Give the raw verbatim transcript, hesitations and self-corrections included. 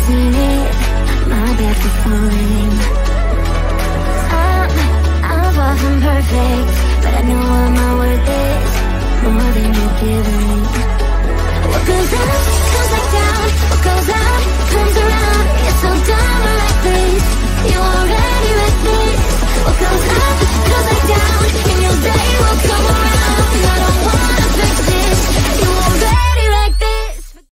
seen it, my bad for falling. I'm, I'm far from perfect, but I know what my worth is, more than you're giving me. What goes up, comes back down, what goes out, comes around. It's so dumb like this, you already with this. What goes up, comes back down, and your day will come around. I don't want